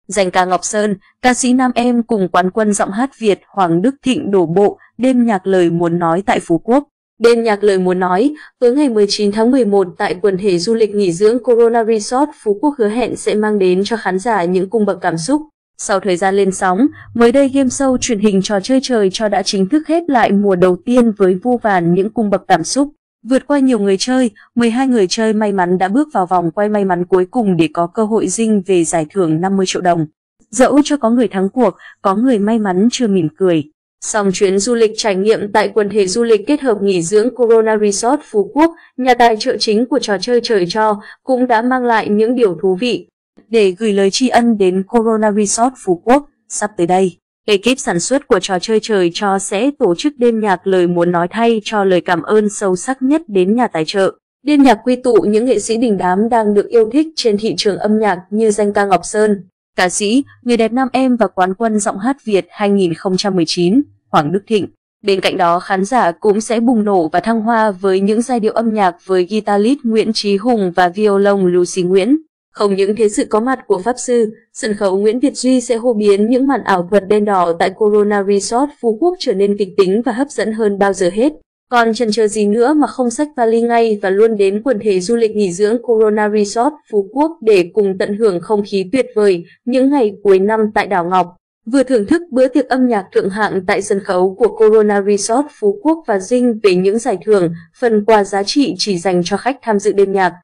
Danh ca Ngọc Sơn, ca sĩ nam em cùng quán quân giọng hát Việt Hoàng Đức Thịnh đổ bộ đêm nhạc lời muốn nói tại Phú Quốc. Đêm nhạc lời muốn nói, tối ngày 19 tháng 11 tại quần thể du lịch nghỉ dưỡng Corona Resort Phú Quốc hứa hẹn sẽ mang đến cho khán giả những cung bậc cảm xúc. Sau thời gian lên sóng, mới đây game show truyền hình Trò chơi trời cho đã chính thức khép lại mùa đầu tiên với vô vàn những cung bậc cảm xúc. Vượt qua nhiều người chơi, 12 người chơi may mắn đã bước vào vòng quay may mắn cuối cùng để có cơ hội dinh về giải thưởng 50 triệu đồng. Dẫu cho có người thắng cuộc, có người may mắn chưa mỉm cười. Song chuyến du lịch trải nghiệm tại quần thể du lịch kết hợp nghỉ dưỡng Corona Resort Phú Quốc, nhà tài trợ chính của Trò chơi trời cho, cũng đã mang lại những điều thú vị. Để gửi lời tri ân đến Corona Resort Phú Quốc, sắp tới đây, ekip sản xuất của Trò chơi trời cho sẽ tổ chức đêm nhạc lời muốn nói thay cho lời cảm ơn sâu sắc nhất đến nhà tài trợ. Đêm nhạc quy tụ những nghệ sĩ đình đám đang được yêu thích trên thị trường âm nhạc như danh ca Ngọc Sơn, ca sĩ, người đẹp nam em và quán quân giọng hát Việt 2019, Hoàng Đức Thịnh. Bên cạnh đó, khán giả cũng sẽ bùng nổ và thăng hoa với những giai điệu âm nhạc với guitarist Nguyễn Chí Hùng và violon Lucy Nguyễn. Không những thế, sự có mặt của Pháp Sư, sân khấu Nguyễn Việt Duy sẽ hô biến những màn ảo thuật đen đỏ tại Corona Resort Phú Quốc trở nên kịch tính và hấp dẫn hơn bao giờ hết. Còn chần chờ gì nữa mà không xách vali ngay và luôn đến quần thể du lịch nghỉ dưỡng Corona Resort Phú Quốc để cùng tận hưởng không khí tuyệt vời những ngày cuối năm tại đảo Ngọc. Vừa thưởng thức bữa tiệc âm nhạc thượng hạng tại sân khấu của Corona Resort Phú Quốc và dinh về những giải thưởng, phần quà giá trị chỉ dành cho khách tham dự đêm nhạc.